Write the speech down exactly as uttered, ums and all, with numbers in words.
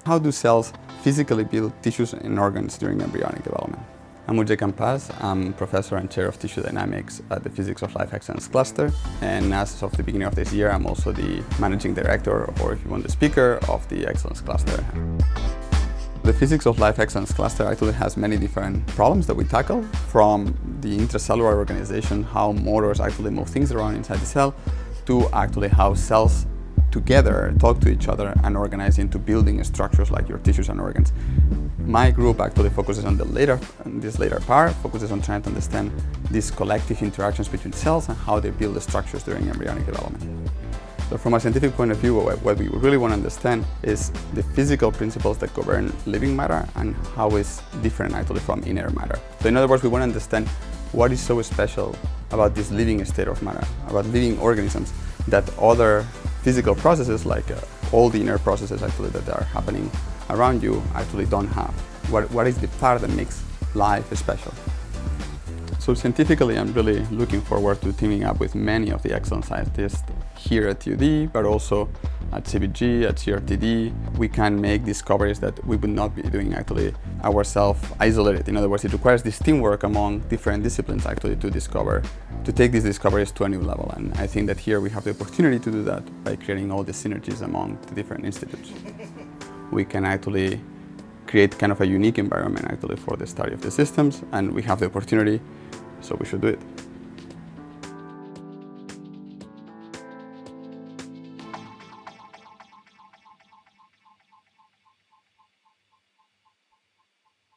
How do cells physically build tissues and organs during embryonic development? I'm Otger Campàs. I'm professor and chair of tissue dynamics at the Physics of Life Excellence Cluster, and as of the beginning of this year, I'm also the managing director, or if you want, the speaker of the Excellence Cluster. The Physics of Life Excellence Cluster actually has many different problems that we tackle, from the intracellular organization, how motors actually move things around inside the cell, to actually how cells together talk to each other and organize into building structures like your tissues and organs. My group actually focuses on the later, on this later part, focuses on trying to understand these collective interactions between cells and how they build the structures during embryonic development. So from a scientific point of view, what we really want to understand is the physical principles that govern living matter and how it's different actually from inert matter. So in other words, we want to understand what is so special about this living state of matter, about living organisms, that other physical processes, like uh, all the inert processes actually that are happening around you, actually don't have. What, what is the part that makes life special? So scientifically, I'm really looking forward to teaming up with many of the excellent scientists here at T U D, but also at C B G, at C R T D. We can make discoveries that we would not be doing actually ourselves isolated. In other words, it requires this teamwork among different disciplines actually to discover, to take these discoveries to a new level. And I think that here we have the opportunity to do that by creating all the synergies among the different institutes. We can actually create kind of a unique environment actually for the study of the systems, and we have the opportunity, so we should do it.